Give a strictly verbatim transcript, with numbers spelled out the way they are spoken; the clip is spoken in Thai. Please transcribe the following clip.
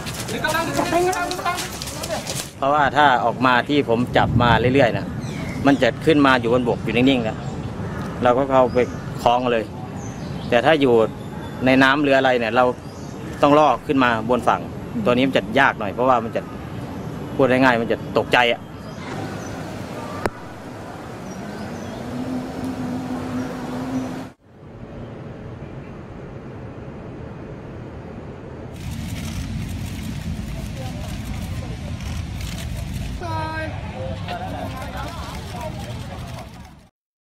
เพราะว่าถ้าออกมาที่ผมจับมาเรื่อยๆนะมันจะขึ้นมาอยู่บนบกอยู่นิ่งๆแล้วเราก็เข้าไปคล้องเลยแต่ถ้าอยู่ในน้ำเรืออะไรเนี่ยเราต้องล่อขึ้นมาบนฝั่งตัวนี้มันจะยากหน่อยเพราะว่ามันจะพูดง่ายๆมันจะตกใจอ่ะ